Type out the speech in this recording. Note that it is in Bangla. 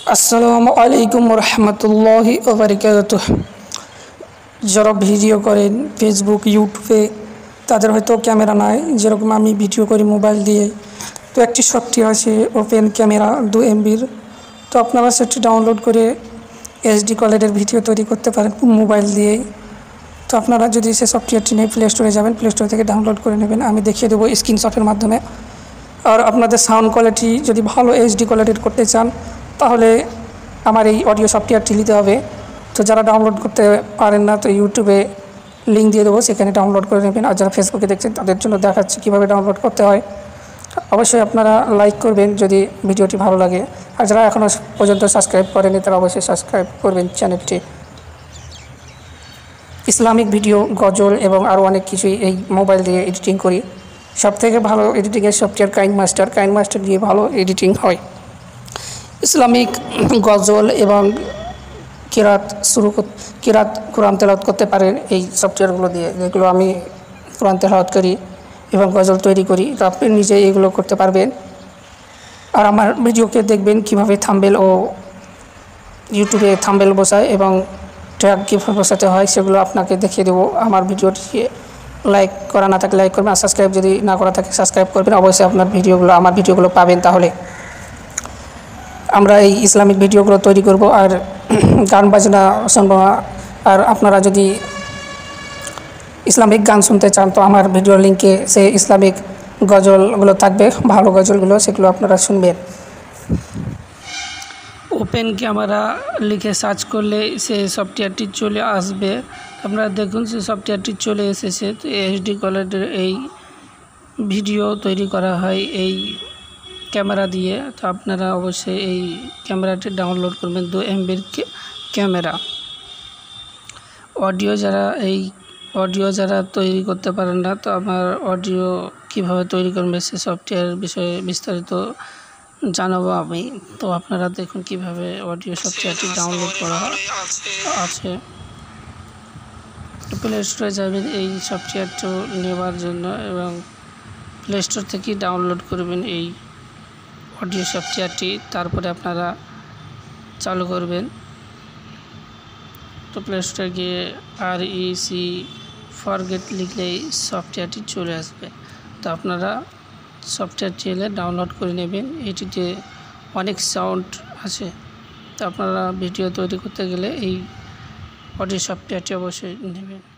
আসসালামু আলাইকুম রহমতুল্লাহি ওয়া বারাকাতুহু। যারা ভিডিও করেন ফেসবুক ইউটিউবে তাদের হয়তো ক্যামেরা নাই, যেরকম আমি ভিডিও করি মোবাইল দিয়ে। তো একটি সফটওয়্যার আছে ওপেন ক্যামেরা 2 MB। তো আপনারা সেটি ডাউনলোড করে এইচডি কোয়ালিটির ভিডিও তৈরি করতে পারেন মোবাইল দিয়েই। তো আপনারা যদি সে সফটওয়্যারটি নিয়ে প্লে স্টোরে যাবেন, প্লে স্টোর থেকে ডাউনলোড করে নেবেন, আমি দেখিয়ে দেবো স্ক্রিনশটের মাধ্যমে। আর আপনাদের সাউন্ড কোয়ালিটি যদি ভালো এইচডি কোয়ালিটির করতে চান তাহলে আমার এই অডিও সফটওয়্যারটি নিতে হবে। তো যারা ডাউনলোড করতে পারেন না তো ইউটিউবে লিঙ্ক দিয়ে দেবো, সেখানে ডাউনলোড করে নেবেন। আর যারা ফেসবুকে দেখছেন তাদের জন্য দেখাচ্ছি কীভাবে ডাউনলোড করতে হয়। অবশ্যই আপনারা লাইক করবেন যদি ভিডিওটি ভালো লাগে, আর যারা এখনও পর্যন্ত সাবস্ক্রাইব করেনি তারা অবশ্যই সাবস্ক্রাইব করবেন চ্যানেলটি। ইসলামিক ভিডিও, গজল এবং আরও অনেক কিছুই এই মোবাইল দিয়ে এডিটিং করি। সবথেকে ভালো এডিটিংয়ের সফটওয়্যার কাইনমাস্টার দিয়ে ভালো এডিটিং হয়। ইসলামিক গজল এবং কিরাত কোরআন তেলাওয়াত করতে পারেন এই সফটওয়্যারগুলো দিয়ে, যেগুলো আমি কোরআন তেলাওয়াত করি এবং গজল তৈরি করি। তো আপনি নিজে এগুলো করতে পারবেন। আর আমার ভিডিওকে দেখবেন কিভাবে থাম্বনেল ও ইউটিউবে থাম্বনেল বসায় এবং ট্যাগ কীভাবে বসাতে হয় সেগুলো আপনাকে দেখিয়ে দেবো। আমার ভিডিওটি লাইক করা না থাকলে লাইক করবেন, আর সাবস্ক্রাইব যদি না করা থাকে সাবস্ক্রাইব করবেন। অবশ্যই আপনার আমার ভিডিওগুলো পাবেন। তাহলে আমরা এই ইসলামিক ভিডিওগুলো তৈরি করব আর গান বাজনা শুনবো। আর আপনারা যদি ইসলামিক গান শুনতে চান তো আমার ভিডিওর লিঙ্কে সে ইসলামিক গজলগুলো থাকবে, ভালো গজলগুলো, সেগুলো আপনারা শুনবেন। ওপেন ক্যামেরা লিখে সার্চ করলে সে সফটওয়্যারটি চলে আসবে। আপনারা দেখুন সে সফটওয়্যারটি চলে এসেছে। তো এইচডি কোয়ালিটির এই ভিডিও তৈরি করা হয় এই ক্যামেরা দিয়ে। তো আপনারা অবশ্যই এই ক্যামেরাটি ডাউনলোড করবেন, 2 MB ক্যামেরা। অডিও যারা তৈরি করতে পারেন না, তো আমার অডিও কিভাবে তৈরি করবেন সে সফটওয়্যারের বিষয়ে বিস্তারিত জানাবো আমি। তো আপনারা দেখুন কিভাবে অডিও সফটওয়্যারটি ডাউনলোড করা আছে। প্লে স্টোরে যাবেন এই সফটওয়্যারটি নেওয়ার জন্য এবং প্লে স্টোর থেকে ডাউনলোড করবেন এই অডিও সফটওয়্যারটি। তারপরে আপনারা চালু করবেন। তো প্লে স্টোরে গিয়ে REC ফরগেট লিখলেই সফটওয়্যারটি চলে আসবে। তো আপনারা সফটওয়্যারটি এলে ডাউনলোড করে নেবেন। এটিতে অনেক সাউন্ড আছে। তো আপনারা ভিডিও তৈরি করতে গেলে এই অডিও সফটওয়্যারটি অবশ্যই নেবেন।